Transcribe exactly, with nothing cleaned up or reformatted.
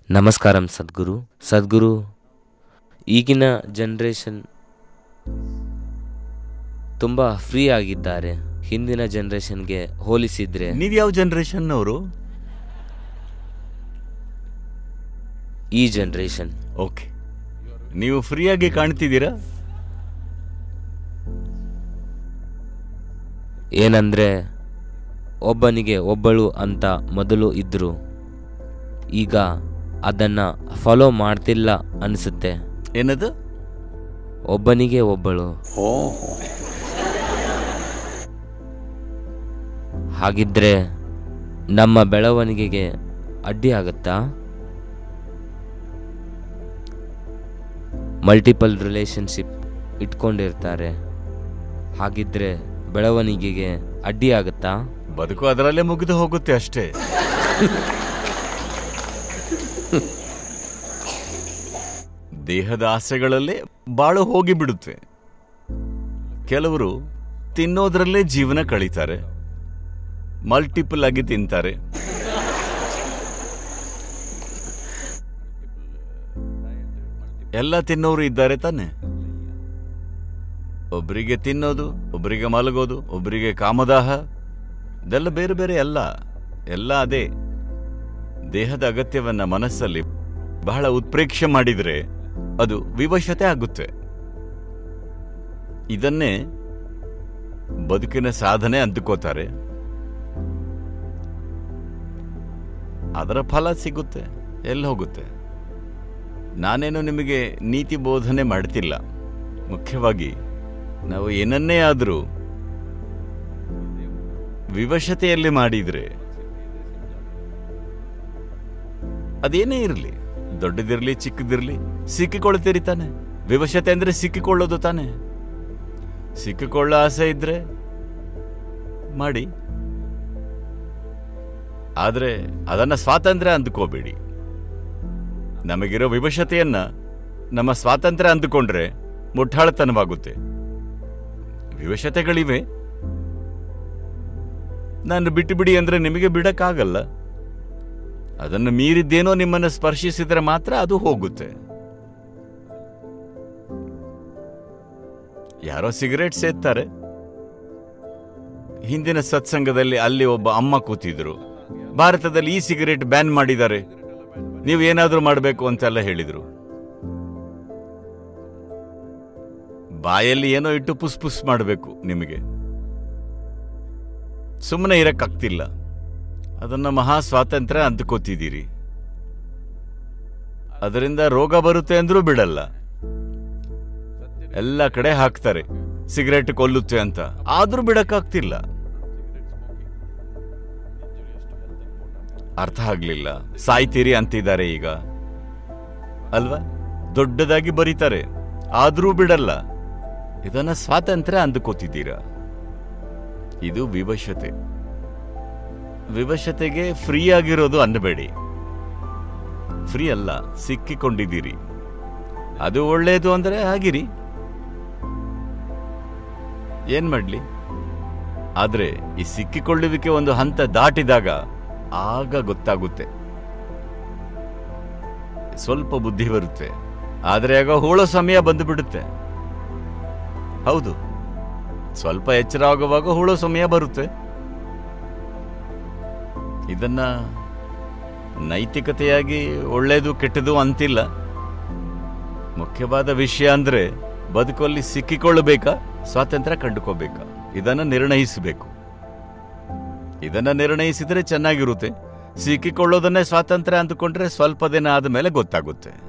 ನಮಸ್ಕಾರಂ ಸದ್ಗುರು. ಸದ್ಗುರು, ಈಗಿನ ಜನ್ರೇಷನ್ ತುಂಬ ಫ್ರೀ ಆಗಿದ್ದಾರೆ ಹಿಂದಿನ ಜನ್ರೇಷನ್ಗೆ ಹೋಲಿಸಿದ್ರೆ. ನೀವು ಯಾವ ಜನ್ರೇಷನ್ ಅವರು? ಈ ಜನ್ರೇಷನ್. ಓಕೆ, ನೀವು ಫ್ರೀಯಾಗಿ ಕಾಣ್ತಿದ್ದೀರಾ? ಏನಂದ್ರೆ ಒಬ್ಬನಿಗೆ ಒಬ್ಬಳು ಅಂತ ಮೊದಲು ಇದ್ರು, ಈಗ ಅದನ್ನ ಫಾಲೋ ಮಾಡ್ತಿಲ್ಲ ಅನಿಸುತ್ತೆ. ಏನದು? ಒಬ್ಬನಿಗೆ ಒಬ್ಬಳು. ಹಾಗಿದ್ರೆ ನಮ್ಮ ಬೆಳವಣಿಗೆಗೆ ಅಡ್ಡಿ ಆಗತ್ತಾ? ಮಲ್ಟಿಪಲ್ ರಿಲೇಶನ್ಶಿಪ್ ಇಟ್ಕೊಂಡಿರ್ತಾರೆ, ಹಾಗಿದ್ರೆ ಬೆಳವಣಿಗೆಗೆ ಅಡ್ಡಿ ಆಗತ್ತಾ? ಬದುಕು ಅದರಲ್ಲೇ ಮುಗಿದು ಹೋಗುತ್ತೆ ಅಷ್ಟೇ. ದೇಹದ ಆಸೆಗಳಲ್ಲೇ ಬಾಳು ಹೋಗಿಬಿಡುತ್ತೆ. ಕೆಲವರು ತಿನ್ನೋದ್ರಲ್ಲೇ ಜೀವನ ಕಳೀತಾರೆ, ಮಲ್ಟಿಪಲ್ ಆಗಿ ತಿಂತಾರೆ. ಎಲ್ಲ ತಿನ್ನೋರು ಇದ್ದಾರೆ ತಾನೆ. ಒಬ್ಬರಿಗೆ ತಿನ್ನೋದು, ಒಬ್ಬರಿಗೆ ಮಲಗೋದು, ಒಬ್ಬರಿಗೆ ಕಾಮದಾಹ, ಇದೆಲ್ಲ ಬೇರೆ ಬೇರೆ ಅಲ್ಲ. ಎಲ್ಲ ಅದೇ. ದೇಹದ ಅಗತ್ಯವನ್ನ ಮನಸ್ಸಲ್ಲಿ ಬಹಳ ಉತ್ಪ್ರೇಕ್ಷೆ ಮಾಡಿದ್ರೆ ಅದು ವಿವಶತೆ ಆಗುತ್ತೆ. ಇದನ್ನೇ ಬದುಕಿನ ಸಾಧನೆ ಅಂದುಕೋತಾರೆ. ಅದರ ಫಲ ಸಿಗುತ್ತೆ, ಎಲ್ಲಿ ಹೋಗುತ್ತೆ? ನಾನೇನು ನಿಮಗೆ ನೀತಿ ಬೋಧನೆ ಮಾಡ್ತಿಲ್ಲ. ಮುಖ್ಯವಾಗಿ ನಾವು ಏನನ್ನೇ ಆದರೂ ವಿವಶತೆಯಲ್ಲಿ ಮಾಡಿದ್ರೆ, ಅದೇನೇ ಇರಲಿ, ದೊಡ್ಡದಿರಲಿ ಚಿಕ್ಕದಿರಲಿ, ಸಿಕ್ಕಿಕೊಳ್ತೀರಿ ತಾನೆ. ವಿವಶತೆ ಅಂದ್ರೆ ಸಿಕ್ಕಿಕೊಳ್ಳೋದು ತಾನೆ. ಸಿಕ್ಕಿಕೊಳ್ಳೋ ಆಸೆ ಇದ್ರೆ ಮಾಡಿ, ಆದ್ರೆ ಅದನ್ನ ಸ್ವಾತಂತ್ರ್ಯ ಅಂದುಕೋಬೇಡಿ. ನಮಗಿರೋ ವಿವಶತೆಯನ್ನ ನಮ್ಮ ಸ್ವಾತಂತ್ರ್ಯ ಅಂದುಕೊಂಡ್ರೆ ಮುಠಾಳತನವಾಗುತ್ತೆ. ವಿವಶತೆಗಳಿವೆ, ನಾನು ಬಿಟ್ಟು ಬಿಡಿ ಅಂದ್ರೆ ನಿಮಗೆ ಬಿಡಕ್ಕಾಗಲ್ಲ. ಅದನ್ನು ಮೀರಿದ್ದೇನೋ ನಿಮ್ಮನ್ನು ಸ್ಪರ್ಶಿಸಿದ್ರೆ ಮಾತ್ರ ಅದು ಹೋಗುತ್ತೆ. ಯಾರೋ ಸಿಗರೇಟ್ ಸೇದ್ತಾರೆ. ಹಿಂದಿನ ಸತ್ಸಂಗದಲ್ಲಿ ಅಲ್ಲಿ ಒಬ್ಬ ಅಮ್ಮ ಕೂತಿದ್ರು. ಭಾರತದಲ್ಲಿ ಈ ಸಿಗರೇಟ್ ಬ್ಯಾನ್ ಮಾಡಿದ್ದಾರೆ, ನೀವು ಏನಾದ್ರೂ ಮಾಡಬೇಕು ಅಂತೆಲ್ಲ ಹೇಳಿದ್ರು. ಬಾಯಲ್ಲಿ ಏನೋ ಇಟ್ಟು ಪುಸ್ ಪುಸ್ ಮಾಡಬೇಕು ನಿಮಗೆ. ಸುಮ್ಮನೆ ಇರಕ್ಕಾಗ್ತಿಲ್ಲ. ಅದನ್ನ ಮಹಾ ಸ್ವಾತಂತ್ರ್ಯ ಅಂದುಕೋತಿದ್ದೀರಿ. ಅದರಿಂದ ರೋಗ ಬರುತ್ತೆ ಅಂದ್ರೂ ಬಿಡಲ್ಲ. ಎಲ್ಲ ಕಡೆ ಹಾಕ್ತಾರೆ ಸಿಗರೇಟ್ ಕೊಲ್ಲುತ್ತೆ ಅಂತ, ಆದ್ರೂ ಬಿಡಕ್ಕಾಗ್ತಿಲ್ಲ. ಅರ್ಥ ಆಗ್ಲಿಲ್ಲ. ಸಾಯ್ತೀರಿ ಅಂತಿದ್ದಾರೆ ಈಗ ಅಲ್ವಾ? ದೊಡ್ಡದಾಗಿ ಬರೀತಾರೆ, ಆದ್ರೂ ಬಿಡಲ್ಲ. ಇದನ್ನ ಸ್ವಾತಂತ್ರ್ಯ ಅಂದುಕೋತಿದ್ದೀರಾ. ಇದು ವಿವಶತೆ. ವಿವಶತೆಗೆ ಫ್ರೀ ಆಗಿರೋದು ಅನ್ನಬೇಡಿ. ಫ್ರೀ ಅಲ್ಲ, ಸಿಕ್ಕಿಕೊಂಡಿದ್ದೀರಿ. ಅದು ಒಳ್ಳೆಯದು ಅಂದ್ರೆ ಆಗಿರಿ, ಏನ್ ಮಾಡ್ಲಿ. ಆದ್ರೆ ಈ ಸಿಕ್ಕಿಕೊಳ್ಳುವಿಕೆ ಒಂದು ಹಂತ ದಾಟಿದಾಗ ಆಗ ಗೊತ್ತಾಗುತ್ತೆ, ಸ್ವಲ್ಪ ಬುದ್ಧಿ ಬರುತ್ತೆ. ಆದ್ರೆ ಆಗ ಹೂಳೋ ಸಮಯ ಬಂದು ಬಿಡುತ್ತೆ. ಹೌದು, ಸ್ವಲ್ಪ ಎಚ್ಚರ ಆಗುವಾಗ ಹೂಳೋ ಸಮಯ ಬರುತ್ತೆ. ಇದನ್ನ ನೈತಿಕತೆಯಾಗಿ ಒಳ್ಳೇದು ಕೆಟ್ಟದು ಅಂತಿಲ್ಲ. ಮುಖ್ಯವಾದ ವಿಷಯ ಅಂದ್ರೆ ಬದುಕಲ್ಲಿ ಸಿಕ್ಕಿಕೊಳ್ಳಬೇಕಾ, ಸ್ವಾತಂತ್ರ್ಯ ಕಂಡುಕೋಬೇಕಾ, ಇದನ್ನ ನಿರ್ಣಯಿಸಬೇಕು. ಇದನ್ನ ನಿರ್ಣಯಿಸಿದ್ರೆ ಚೆನ್ನಾಗಿರುತ್ತೆ. ಸಿಕ್ಕಿಕೊಳ್ಳೋದನ್ನೇ ಸ್ವಾತಂತ್ರ್ಯ ಅಂದುಕೊಂಡ್ರೆ ಸ್ವಲ್ಪ ದಿನ ಆದ ಮೇಲೆ ಗೊತ್ತಾಗುತ್ತೆ.